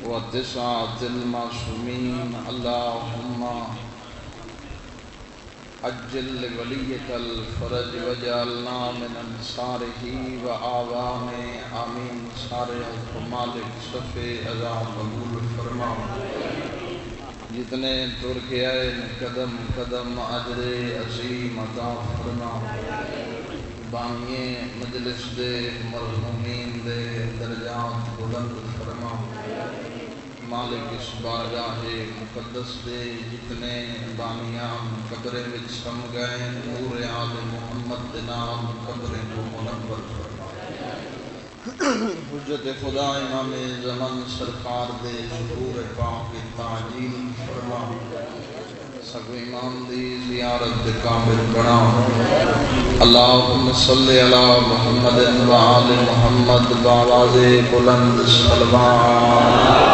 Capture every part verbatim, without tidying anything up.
وتسعة المعصومين اللهم عجل لوليك الفرج وجعلنا من انصاره وآوانه آمین. سارے کو مالک صفے عزا قبول فرما. جتنے تر کے آئے قدم قدم اجر عظیم عطا فرما. بانیے مجلس دے مرحومین دے درجات بلند فرما. مالک اس بارگاہ مقدس دے جتنے بانیان قبرے وچ سم گئے نور آل محمد دے نام قبرے کو منور فرما. حجت خدا امام زمان سرکار دے ظہور پاک تعجیل فرما. سب امام دی زیارت کامل بنا. اللہم صلی علی محمد و آل محمد بآواز بلند صلوات.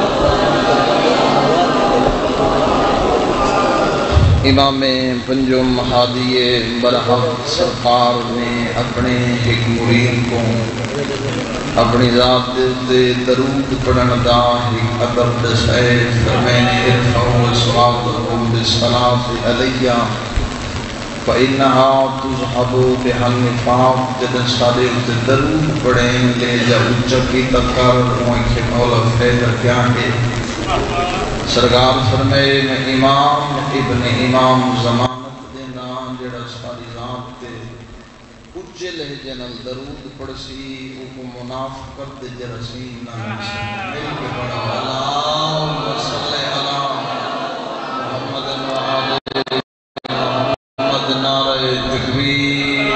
امام پنجم ہادی برحق سرکار نے اپنے ایک مرید کو اپنی ذات دے درود پڑھن دا ایک ادب دسائے. فرمائنے ارفعوا اصواتکم بالصلاۃ علیہ فإنہا تذہب بہا النفاق. جب سارے درود پڑھیں لے جا اچھا کی تکار ہوئیں کہ مولا فیدہ کیا ہے. سرکار فرمائے میں امام ابن امام زمانت دینا جڑا ساری ذات تے اچھے لہجے نال درود پڑسی او کو منافقت دے جراثیم نہ مل کے بڑا اللہم صلی علی محمد و آل محمد. نعرہ تکبیر،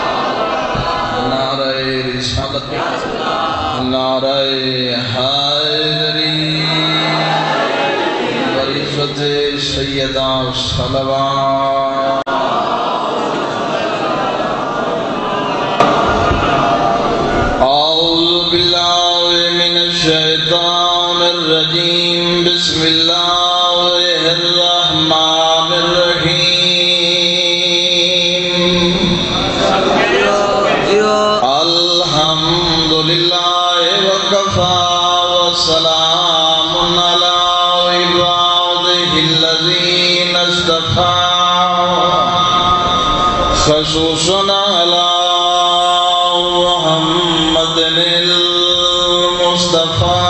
نعرہ رسالت، نعرہ حیدری، عزت سیدہ صلوات. اعوذ باللہ من الشیطان الرجیم. بسم اللہ الرحمن الرحیم. الحمدللہ وکفا وسلام علی الذين اصطفى خصوصا على محمد المصطفى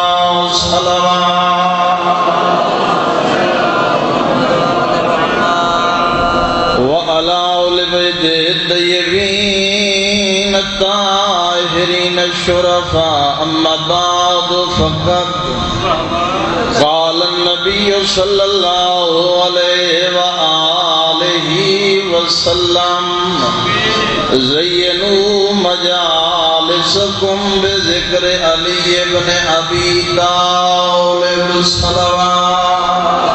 صلوات وعلى آل بيته الطيبين الطاهرين الشرفاء. أما بعد فقد قال النبي صلى الله عليه وآله وسلم زينوا مجالسكم بذكر علي بن أبي طالب الصلوات.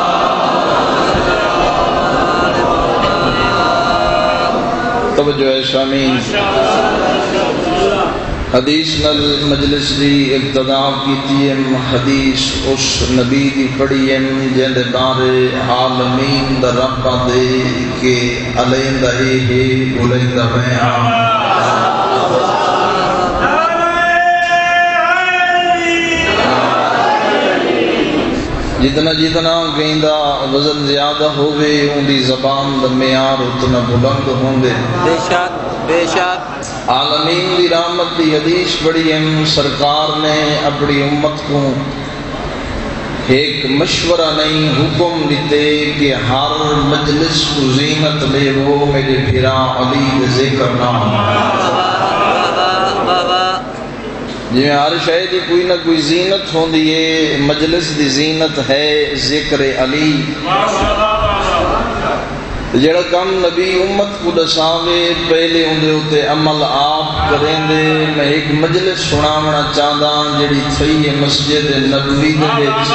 توجہ ہے شامین. حدیث نل مجلس دی ابتدا کیتی ہے. حدیث اس نبی دی پڑھی ہے جن بارے عالمین دا رب دے کہ علیندہ اے ہے بلیندہ میں آم. جتنا جتنا گیندہ وزن زیادہ ہوئے ان دی زبان دا معیار اتنا بلند ہوں دے. بے شک بے شک. عالمین دی رحمت دی حدیث پڑھی ہم. سرکار نے اپنی امت کو ایک مشورہ نہیں حکم دیتے کہ ہر مجلس کو زینت لے وہ میرے پھرا علی دے ذکر نام. جی ہر شاید کوئی نہ کوئی زینت ہوں دیئے. مجلس دی زینت ہے ذکر علی. جڑا کم نبی امت کو دساوے پہلے اندے ہوتے عمل آپ کریں دے. میں ایک مجلس سناونا چاہتا جڑی تھی مسجد نبوی دے بیچ.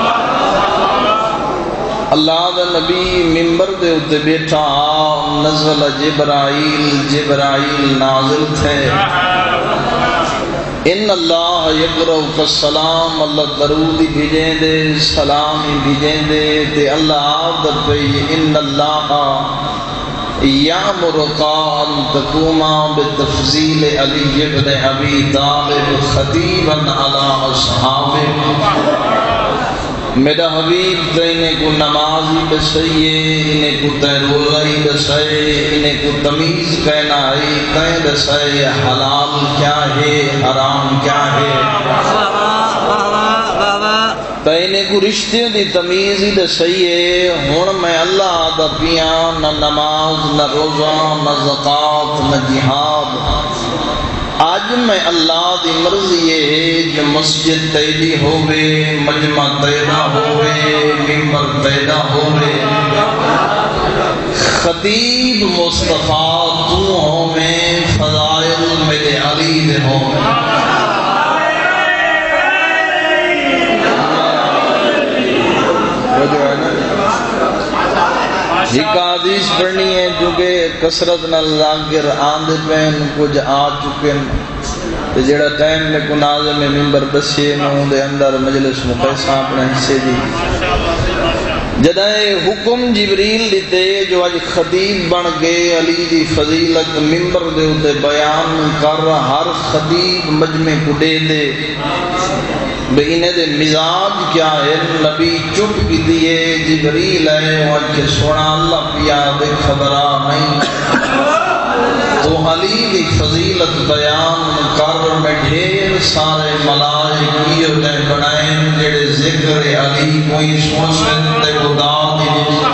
اللہ دا نبی ممبر دے ہوتے بیٹھا نزل جبرائیل. جبرائیل نازل تھے. ان اللہ یقرؤک السلام. اللہ درودی بھیجیں دے سلامی بھیجیں دے تے اللہ آدھر پہ ان اللہ یامرک ان تقوم بتفضیل علی ابن ابی طالب خطیبا علی اصحابہ میرا حبیب تو انہیں کو نمازی بسائیے، انہیں کو تے روزائی بسائے، انہیں کو تمیز کہنا ہے، تے بسائے حلال کیا ہے حرام کیا ہے، تے انہیں کو رشتے دی تمیز ہی بسائیے۔ ہون میں اللہ دا پیاں نہ نماز نہ روزہ نہ زکاة نہ جہاد، آج میں اللہ دی مرضی یہ ہے جو مسجد تیدی ہوئے، مجمع تیدہ ہوئے، ممبر تیدہ ہوئے، خطیب مصطفیٰ تو ہوئے، فضائل میرے علی دے ہوئے۔ وہ جو ہے نا ایک حدیث پڑھنی ہے جو کہ کسرت نہ ذاکر آندھ پہن کچھ آ چکے تو جڑا ٹائم میں کو ناظم میں ممبر بسے میں ہوں دے اندر مجلس مقیسہ اپنے حصے دی جدائے حکم جبریل دیتے جو آج خطیب بن گئے علی دی فضیلت ممبر دے ہوتے بیان کر ہر خطیب مجمع کو دے دے بے انہیں دے مزاج کیا ہے، نبی چپ کی دیئے جبریل ہے وہاں کے سونا اللہ پیا دے خبرہ نہیں تو علی دی فضیلت بیان کر میں ڈھیر سارے ملائکی نے بنائیں جڑے ذکر علی کوئی سن سنتے خدا دی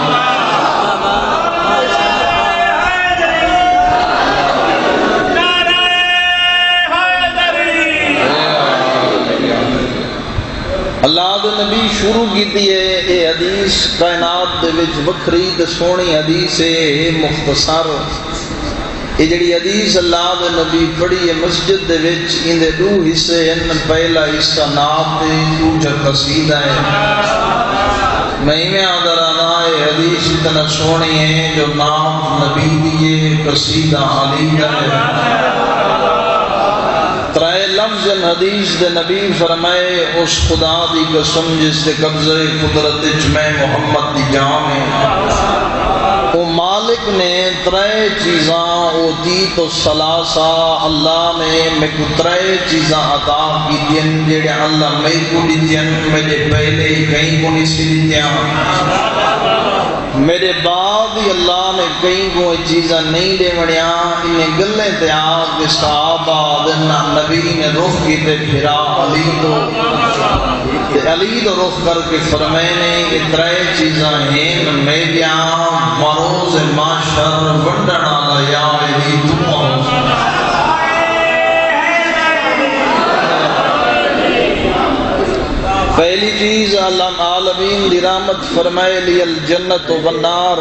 اللہ دے نبی شروع کی دیئے اے حدیث کائنات دے وچ وکھری تے سونی حدیث ہے مختصر، یہ جڑی حدیث اللہ دے نبی پڑھی ہے مسجد دے وچ ان دے دو حصے ہیں، پہلا حصہ نعت تے دوجا قصیدہ ہے۔ میں میں آدھر آنا ہے حدیث اتنا سونی ہے جو نعت نبی دیئے قصیدہ علی ہے۔ ترائے لفظ حدیث دے نبی فرمائے اس خدا دی قسم جس دے قبضہ قدرت میں محمد دی جان ہے، وہ مالک نے ترائے چیزاں او دی تو سلاسہ اللہ نے میں کو ترائے چیزاں عطا کی دین جیڑے اللہ میں کو دی دین میرے پہلے ہی کہیں کو نہیں سی دی دین میرے بعد ہی اللہ نے کہیں کو چیزاں نہیں دے وڑیاں انہیں گلیں تے آگ صحابہ دنہ نبی نے رخ کی تے پھرا علی تو تے علی تو رخ کر کے فرمینے اترائے چیزاں ہیں میڈیاں مروز معاشر ونڈنا لیا علی تو پہلی چیز علم عالمین دی رحمت فرمائے لی الجنت والنار،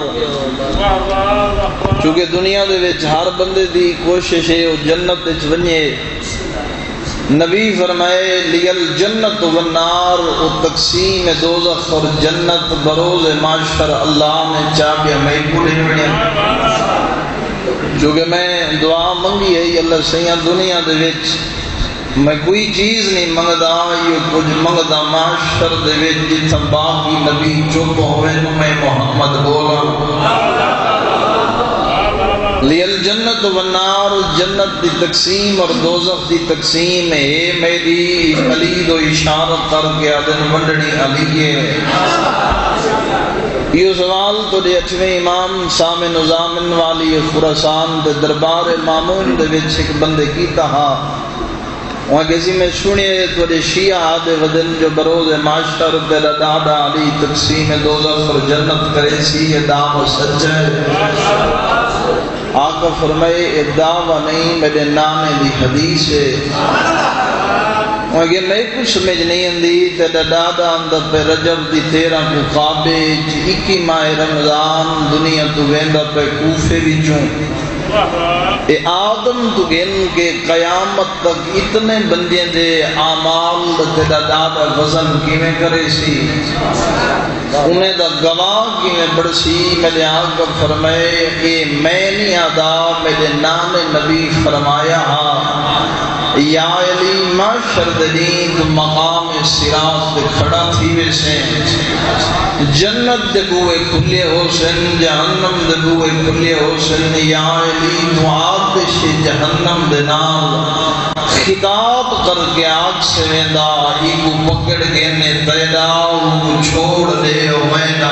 چونکہ دنیا دے وچ ہر بندے دی کوشش ہے وہ جنت وچ ونجے، نبی فرمائے لی الجنت والنار، وہ تقسیم دوزخ اور جنت بروز معاشر اللہ نے چاہیا میں پوری بڑھیں، چونکہ میں دعا منگی ہے اللہ سیاں دنیا دے وچ میں کوئی چیز نہیں منگدا، یہ کچھ منگدا معاشر دے وچ جتھاں باقی نبی چپ ہوئے میں محمد بولا لی الجنت والنار، جنت دی تقسیم اور دوزخ دی تقسیم ہے میری علی دو اشارت کر کے آدن ونڈنی علی ہے۔ یہ سوال تو دے اچھویں امام سامع نظامن والی خراسان دے دربار مامون دے وچ ایک بندے کی کہا وہاں کسی میں سنیے تو دے شیعہ آدھے ودن جو بروز معاشر دے دادا علی تقسیم دوزخ اور جنت کرے سی یہ دعوی سچ ہے، آقا فرمائے یہ دعوی نہیں میرے نام دی حدیث ہے، وہاں کہ میں کچھ سمجھ نہیں اندی تے دادا اندر پہ رجب دی تیرہ کو قابے اکی ماہ رمضان دنیا تو ویندہ پہ کوفے بھی چون اے آدم تو گن کے قیامت تک اتنے بندے دے آمال تیرا دادا وزن کی میں کرے سی انہیں دا گواہ کی میں بڑسی میرے آقا فرمائے کہ میں نہیں آدھا میرے نام نبی فرمایا یا علی معاشر دین تو مقام سراط پہ کھڑا تھی ویسے جنت دے بوئے کھلے حسن جہنم دے بوئے کھلے حسن یا علی معاتش جہنم دے نال خطاب کر کے آگ سے ویندہ ہی کو پکڑ کے نے تیدا کو چھوڑ دے او مینا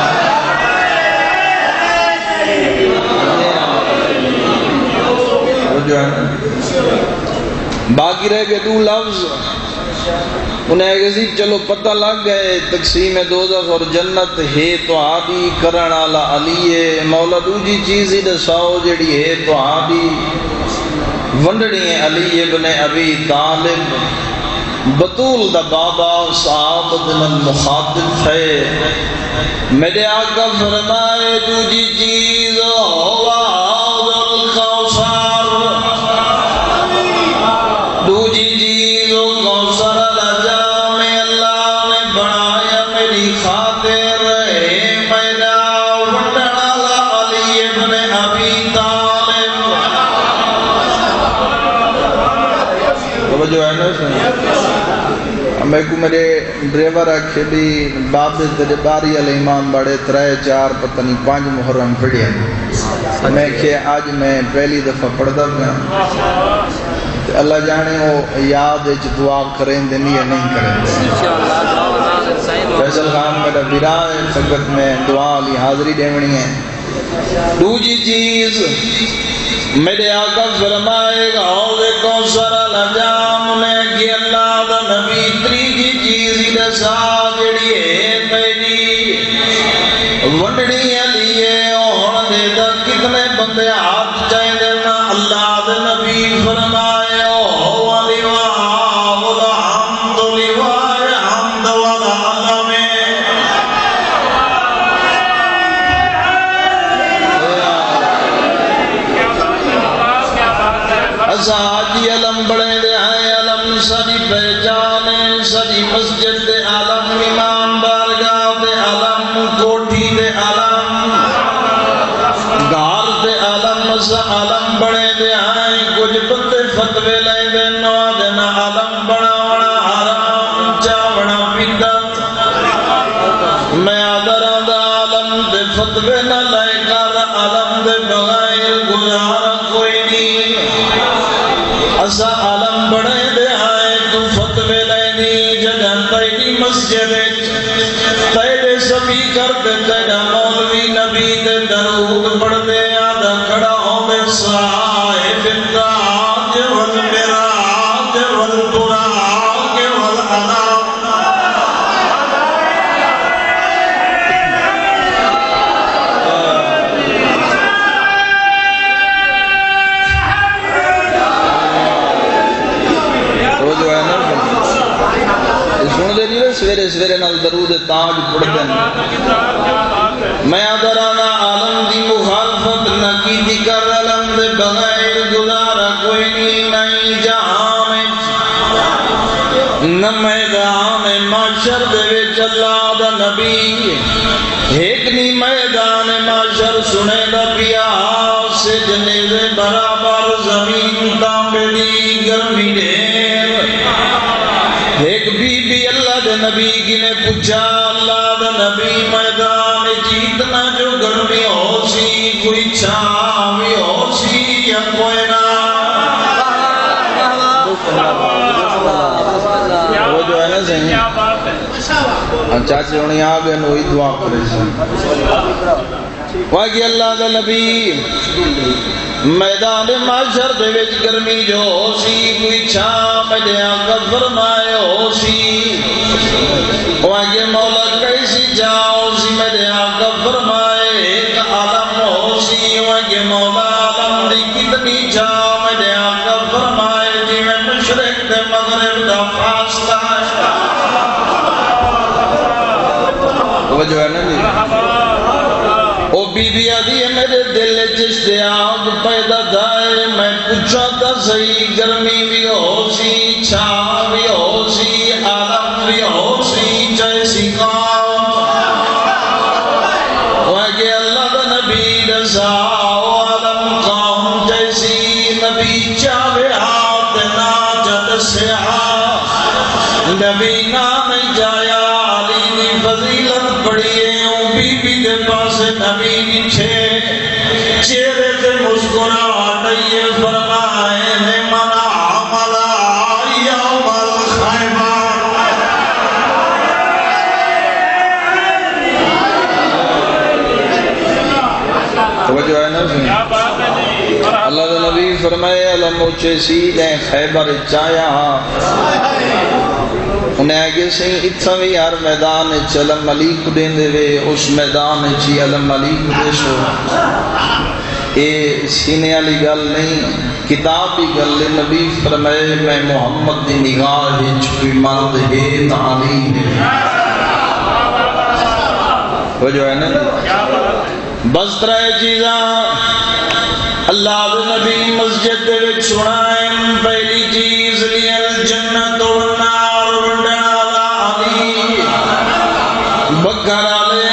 جو ہے باقی رہ گئے دو لفظ انہیں کسی چلو پتہ لگ گئے تقسیم دوزخ اور جنت ہے تو آدھی کرن آلا علی مولا دوجی چیزی دساؤ جڑی ہے تو آدھی ونڈڑی علی ابن ابی طالب بطول دا بابا صحابہ دن مخاطب ہے میرے آقا فرمائے دوجی چیز ہوا الکوثر دوجی چیز کوثر لجام اللہ نے بنایا میری خاطر ہے میرا وڈالا علی ابن ابی طالب توجہ ہے نا سن میں کو میرے ڈرائیور آکھے بھی باب دے تیرے باری علی امام بڑے ترائے چار پتہ نہیں پانچ محرم پڑھیا میں کہ آج میں پہلی دفعہ پڑھتا گیا اللہ جانے وہ یاد ہے دعا کریں دینی یا نہیں کریں دینی فیصل خان میرا برا ہے فقط میں دعا علی حاضری دیونی ہے دوجی چیز میرے آقا فرمائے گا حوض کوثر لجام نے کہ اللہ دا نبی تریجی چیز ہی دسا جڑی ہے میری ونڈڑی علی ہے اور دے دا کتنے بندے ہاتھ چاہے دینا اللہ دا نبی فرمائے آجی علم بڑے دے آئے علم ساری پہچانے ساری مسجد دے علم امام بارگاہ دے علم کوٹھی دے علم گار دے علم سا علم بڑے دے آئے کچھ بندے فتوے لے دے نوادنا علم بڑاونا حرام چاونا بدت میں آدھران دا علم دے فتوے نہ لے کر علم دے بغیر گزارا کوئی نہیں اسا عالم بڑے دے آئے تو فتوے لینی جگہ تیری مسجد تیرے سبھی کرتے تیرا مولوی نبی دے درود پڑھ دے آدھا کھڑا ہوں دے صاحب التاج والمراج والبراج والعلام سویرے سویرے نال درود تاج پڑھتے ہیں میں ادرانا عالم دی مخالفت نہ کی دی کر علم دے بغیر گزارا کوئی نہیں نہیں جہان نہ میدان معاشر دے وچ اللہ دا نبی ایک نہیں میدان معاشر سنے دا پیا سے جنیزے برابر زمین تانبے دی گرمی ڈھیر ایک بی بی اللہ دے نبی کی نے پوچھا اللہ دے نبی میدان جیتنا جو گرمی ہو سی کوئی چھاوی ہو سی یا کوئی نہ وہ جو ہے نا صحیح چاچے انہیں آگے نوئی دعا کرے سی واقعی اللہ دے نبی میدان معاشر دے وچ گرمی جو ہو سی کوئی چھا میرے آقا فرمائے ہو سی واقعی مولا کیسی جاؤ سی میرے آقا فرمائے ایک عالم ہو سی واقعی مولا عالم دی کتنی جاؤ میرے آقا فرمائے جی میں مشرق دے مغرب دا فاصلہ وہ جو ہے نا جی او بی بی آدھی ہے میرے دل جشتیاب پیدا دائے میں پوچھا تھا صحیح گرمی بھی ہو سی چھا بھی ہو سی عالم بھی ہو سی جیسی قوم واقعی اللہ دا نبی رضا عالم قوم جیسی نبی چاوے ہاتھ ناجد سے ہاتھ نبی نام جایا علی دی فضیلت بڑی اللہ دے نبی فرمائے علم اچھے سیدیں خیبر چایا انہیں آگے سے اتھا بھی ہر میدان علم علی کو دیں دے وے اس میدان چی علم علی کو دے سو اے سینے علی گل نہیں کتابی گل نبی فرمائے میں محمد دی نگاہ چھوئی مرد ہے تعلیم وہ جو ہے نا بس ترائے چیزاں اللہ دے نبی مسجد دے وچ سنائیں پہلی چیز لی الجنت والنار ونڈالا علی بکر علی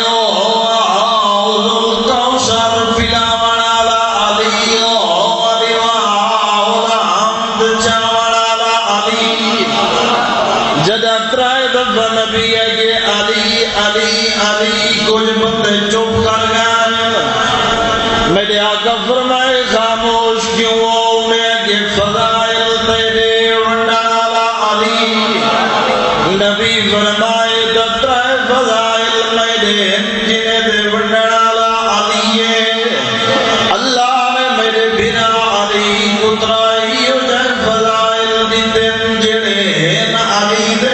نبی اگے علی علی علی کچھ بندے چپ کر گئے میرے آقا فرمائے خاموش کیوں ہو میں اگے فضائل تیرے ونڈالا علی نبی فرمائے دترائے فضائل میرے جنہیں دے ونڈالا علی اللہ نے میرے بنا علی اترائی ہو جائے فضائل دی دن جنہیں علی دے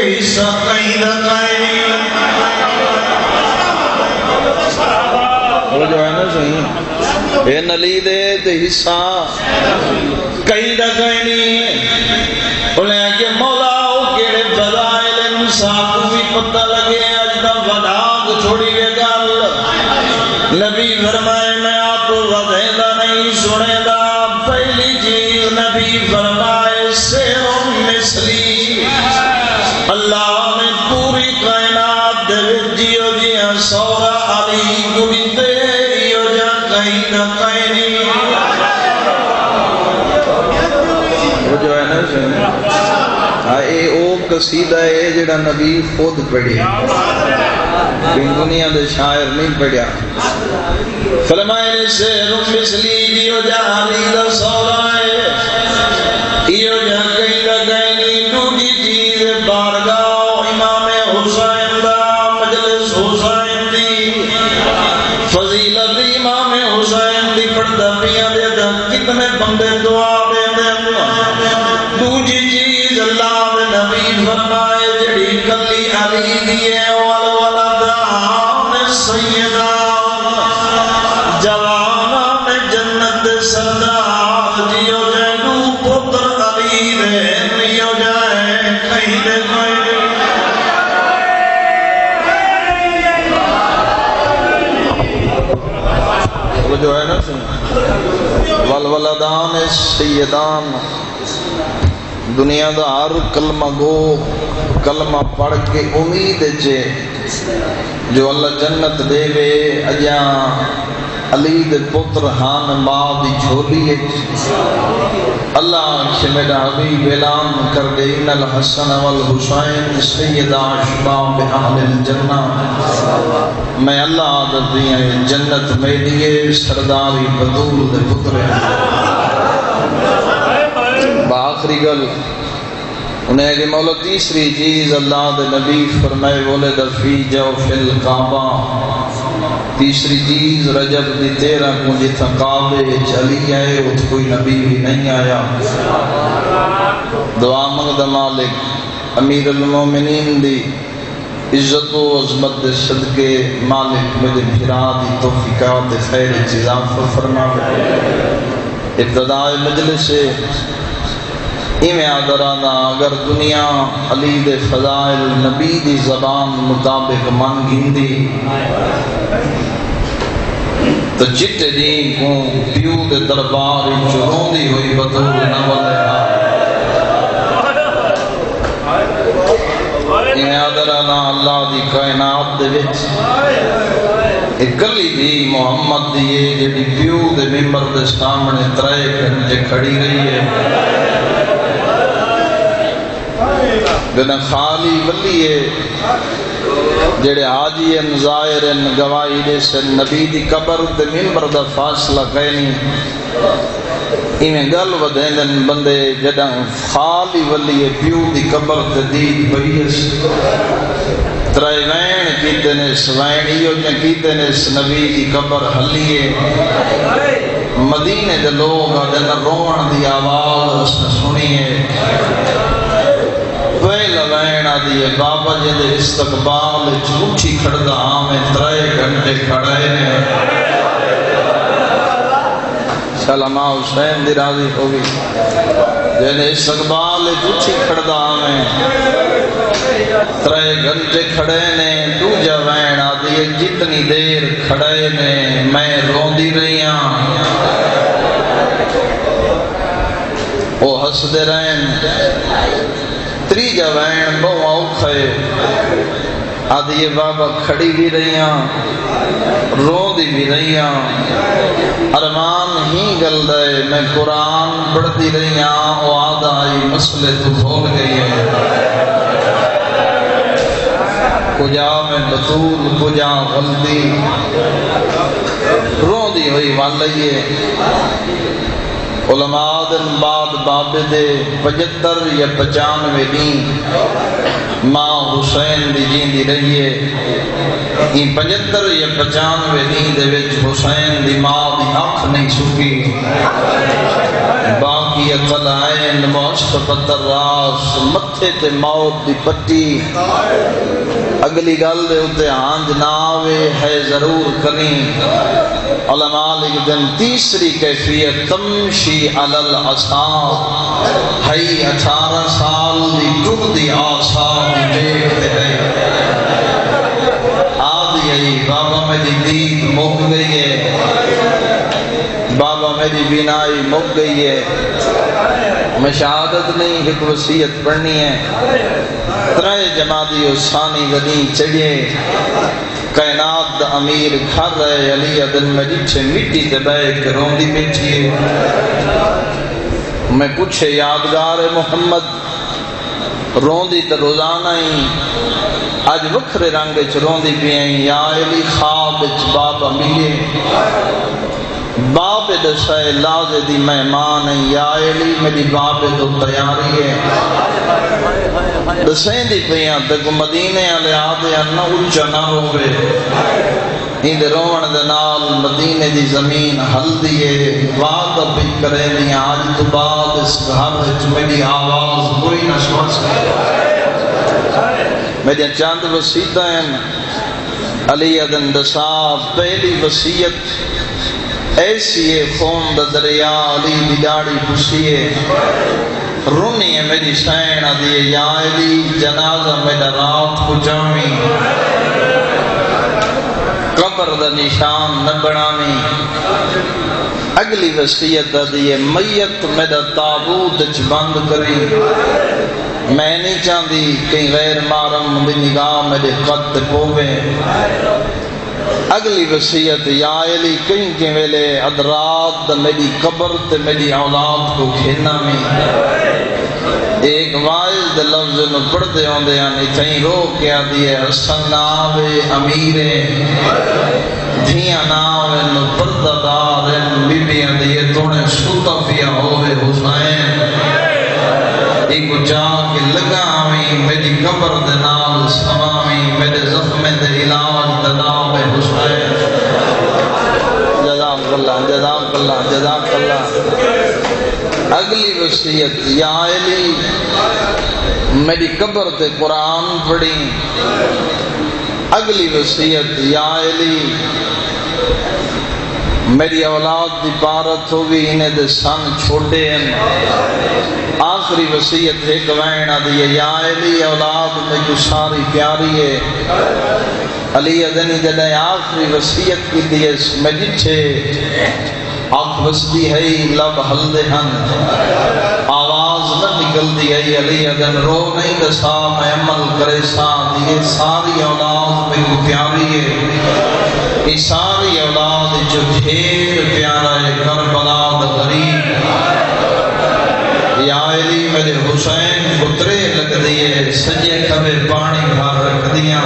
وہ جو ہے نا صحیح اے نلی دے دے حصہ کئی نہ کئی نہیں انہیں کہ مولا او کیڑے فضائل انسان کو بھی پتہ لگے اج دا وداغ چھوڑی گے گل نبی فرمائے میں آپ کو وضعیدہ نہیں سنے دا پہلی چیز نبی فرمائے سیرم مثلی اللہ نے پوری کائنات دے جیو جیاں سورا علی گلی تیریو جا کہیں نہ کہیں نہیں وہ جو ہے نا سن اے او قصیدہ ہے جڑا نبی خود پڑھی دنیا دے شاعر نہیں پڑھیا فرمائے سے رم مثلی جیو جا علی دا سورا ہے ایو جا کہیں نہ کہیں نہیں دوجی چیز بارگاہ امام حسین دا مجلس حسین دی فضیلت امام حسین دی پڑھتا پیاں دے دا کتنے بندے دعا دے دے دوجی چیز اللہ دے نبی فرمائے جڑی کلی علی دیئے والولد آن سیدہ جوانا میں جنت سردار جیو جنو پتر علی دے نیو جائے کہیں دے کوئی وہ جو ہے نا سن والولدان سیدان دنیا دا ہر کلمہ گو کلمہ پڑھ کے امید چے جو اللہ جنت دے وے اجاں علی دے پتر ہان ماں دی جھولی اللہ سے میرا حبیب اعلان کر دے ان الحسن والحسین سیدہ اشباب اہل الجنہ میں اللہ عادت دیا جنت میں دیئے سرداری بدول دے پتر بآخری گل انہیں کہ مولا تیسری چیز اللہ دے نبی فرمائے ولد فی جوف الکعبہ تیسری چیز رجب دی تیرہ کو جتھا کعبے چلی آئے ات کوئی نبی بھی نہیں آیا دعا منگدہ مالک امیر المومنین دی عزت و عظمت دے صدقے مالک مجھے بھرا دی توفیقات خیر اضافہ فرما ابتداء مجلس سے ایمیں آدرانا اگر دنیا علی دے فضائل نبی دی زبان مطابق من گندی تو جتے دین کو پیو دے دربار چرون دی ہوئی بطور نول ایمیں آدرانا اللہ دی کائنات دے وچ اکلی بھی محمد دیئے جڑی پیو دے ممبر دے سامنے ترائے گھنٹے کھڑی رہی ہے بنا خالی ولی ہے جڑے حاجی ان ظاہر ان گواہی دے سے نبی دی قبر دے منبر دا فاصلہ کہنی انہیں گل ودین بندے جڑا خالی ولی ہے پیو دی قبر تے دید بریس ترائے وین کیتے نے سوینیو نے کیتے نے اس نبی دی قبر حلیے مدینے دے لوگ دن روان دی آواز سنیے پہلا وین آدھی بابا جی دے استقبال چوچی کھڑدا آمیں ترائے گھنٹے کھڑے نے سلامہ حسین دی راضی ہوگی جنہیں استقبال چوچی کھڑدا آمیں ترائے گھنٹے کھڑے نے دو جوین آدھی جتنی دیر کھڑے نے میں روندی رہی ہاں وہ ہس دے رہن تری جوین بہو اوکھے آدھی بابا کھڑی بھی رہی ہاں روندی بھی رہی ہاں ارمان ہی گل دے میں قرآن پڑھتی رہی ہاں وہ آدھا آئی مسئلے تو بھول گئی ہے کجا میں بطول کجا غلطی روندی ہوئی والئیے علماء دن بعد بابے دے پچہتر یا پچانوے دین ماں حسین دی جیندی رہیے یہ پچہتر یا پچانوے دین دے وچ حسین دی ماں دی آنکھ نہیں سکی باقی اقل عین مشفقت الراس متھے تے موت دی پٹی اگلی گل دے اتے آنج ناوے ہے ضرور کنی علماء لکھ دن تیسری کیفیت تمشی علی العصاب ہے اٹھارہ سال دی ٹر دی آساب دی دیکھتے ہیں آدھی ہے بابا میری دید مک گئی ہے بابا میری بینائی مک گئی ہے میں شہادت نہیں ایک وصیت پڑھنی ہے ترائے جمادی و ثانی غدین چڑھے کائنات دا امیر گھر رہے علی دل میں جچھے مٹی تے بے کے روندی بیٹھیے میں پوچھے یادگار محمد روندی تے روزانہ ہی آج وکھرے رنگ چ روندی پی ہیں یا علی خواب چ بابا ملے بابے دسائے لازے دی مہمان ہے یا علی میری بابے تو تیاری ہے دسائیں دی پیاں تک مدینے آلے آدھے انہا اچھا نہ ہوئے ہند روان دنال مدینے دی زمین حل دیئے وعدہ بھی کرے نہیں آج تو بعد اس گھر وچ میری آواز کوئی نہ سن سکے میرے چاند وسیعتہ ہیں علی ادن دسا پہلی وسیعت ایسی ہے خون دا دریا علی دی داڑی پسیے رونی ہے میری سین آدھیے یا علی جنازہ میرا رات کو جامی قبر دا نشان نہ بڑھامی اگلی وصیت آدھیے میت میرا تابوت چ بند کری میں نہیں چاہتی کہیں غیر مارم بھی نگاہ میرے قد پوے اگلی وصیت یا علی کہیں کے ویلے ادرات میری قبر تے میری اولاد کو کھینا میں ایک وائز دے لفظ نو پڑھتے ہوں دے یعنی کہیں رو کیا دیئے حسن ناوے امیرے دھیاں ناوے نو پردہ دارن بی بی دیئے توڑے سوتا پیا ہوئے حسین ایک جا کے لگا آمیں میری قبر دے نال سمامیں میرے زخم دے علاج دناو حسین جزاک اللہ جزاک اللہ جزاک اللہ اگلی وصیت یا علی میری قبر تے قرآن پڑھی اگلی وصیت یا علی میری اولاد دی پارت ہوگی انہیں دے سن چھوٹے ہیں آخری وصیت ہے گوائنہ دیئے یا علی اولاد میں جو ساری پیاری ہے علی ادنی جدہ آخری وصیت کی دیئے میں جچھے آنکھ بستی ہے لب حل دے ہن آواز نہ نکل دی ہے علی ادن رو نہیں دسا میں عمل کرے سا دیئے ساری اولاد میں کو پیاری ہے یہ ساری اولاد جو ڈھیر پیارا ہے کربلا دا غریب یا علی میرے حسین پترے لگ دیئے سجے کبے پانی بھار رکھ دیا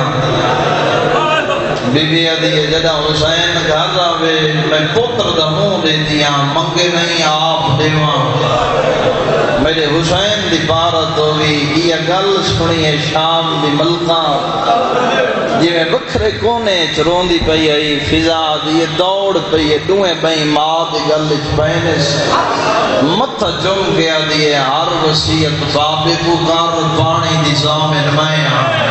بی بی دیئے جدہ حسین گھر آوے میں پتر دا منہ دے دیا منگے نہیں آپ دیواں میرے حسین دی بارت ہوئی یہ گل سنیے شام دی ملکہ جی میں بکھرے کونے چرون دی پئی آئی فضا دی دوڑ پئی ہے دوئیں پئی ماں دی گل پینس متھا جم گیا دیئے ہر وسیعت بابے پکار پانی دی زامن میں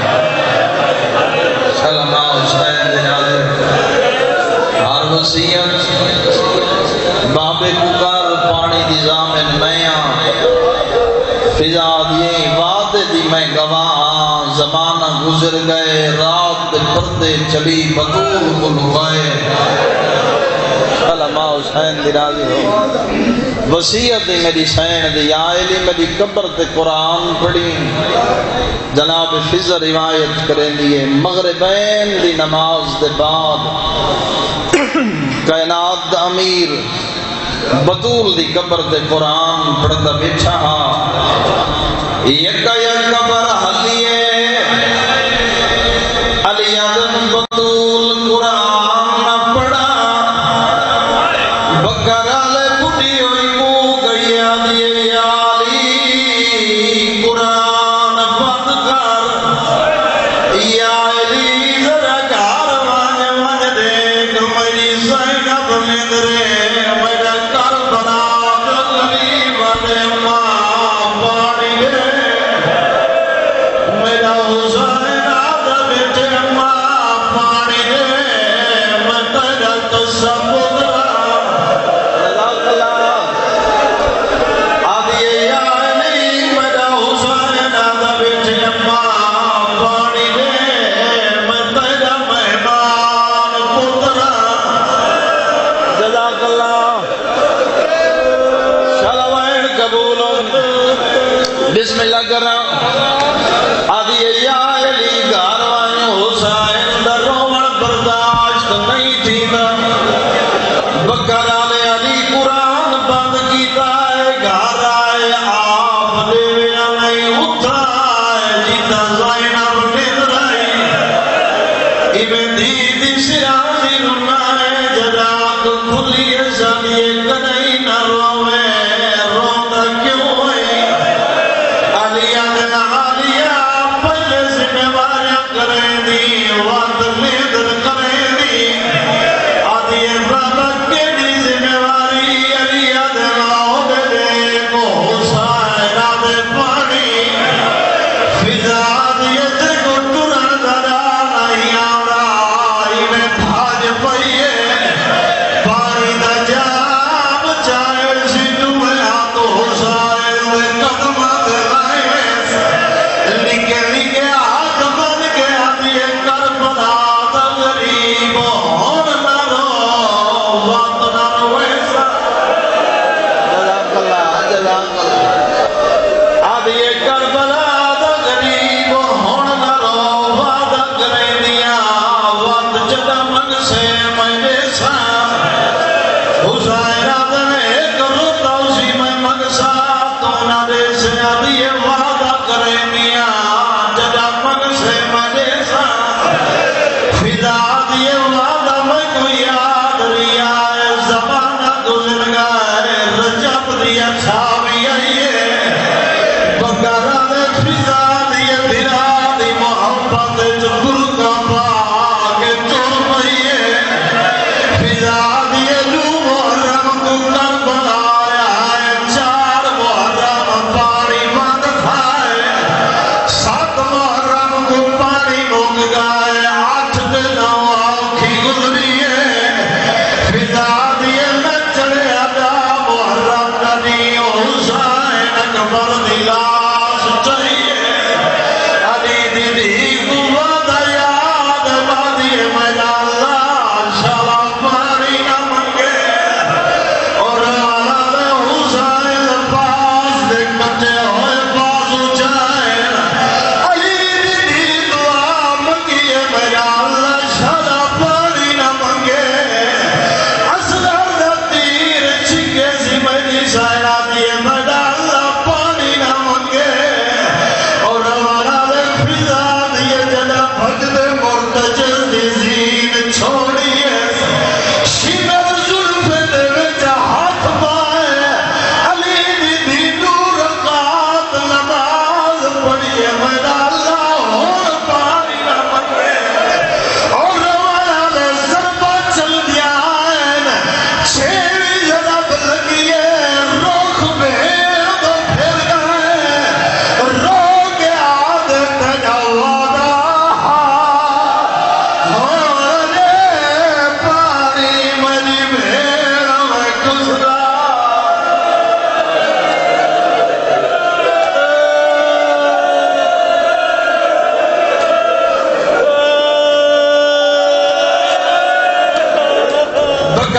سلام حسین دے ناظر ہر وسیعت بابے پکار پانی دی زامن میں فضا دیئے وعدے دی میں گواہ زمانہ گزر گئے رات پردے چلی بطول بلوائے علماء حسین دی راضی ہو وسیعت دی میری سین دی آئلی میری قبر تے قرآن پڑھی جناب فضا روایت کریں دیئے مغربین دی نماز دے بعد کائنات دا امیر بطول دی قبر تے قرآن پڑھتا بیٹھا یکا یک قبر حلیے علی آدم بطول قرآن نہ پڑھا بکرالے بڑی ہوئی مو گئی آدھی علی قرآن بند کر یا علی ذرا گھر وانج وانج دیکھ میری زینب مندرے بسم اللہ کر رہا آدھی یا علی گاروائیں حسین در رومن برداشت نہیں تھی بکر آلے علی قرآن بند کیتا ہے گھر آئے آپ دیویا نہیں اتھا ہے جیتا زینب نیند رہی ایمیں دیدی سیاسی رنا ہے جراک کھلی زمیے کنئی نہ روے روندہ کیوں ہے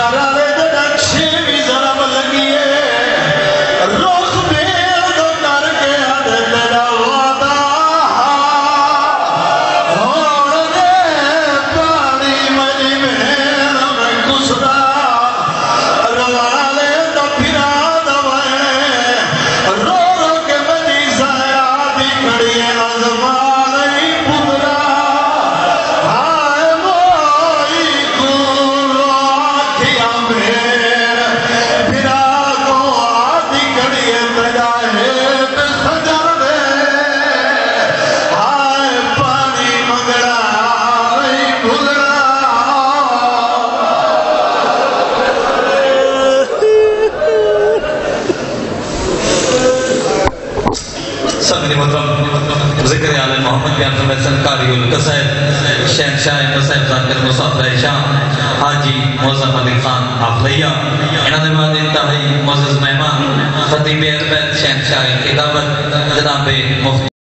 یارہ لے دکشے بھی ضرب لگیے روخ دیر دو کر کے حد تیرا وعدہ ہوڑ دے پانی مجی بہن میں کسدا روڑا لے دو پھرا دوائے رو رو کے مجی سایا دی کڑی عظمان ای پدرا ہائے موئی کون آکھیا بہن پھرا کو آدھی کڑی تجاہت خجر دے ہائے پانی مگڑا ای پدرا سنگنی محترم ذکر آل محمد بیان فرمائے سنکاری القصائد شہنشاہ قصائد ذاکر مصطفی شاہ حاجی معظم علی خان حافظیہ انہوں نے بعد انتہائی معزز مہمان خطیب اہل بیت شہنشاہ کتابت جناب مفتی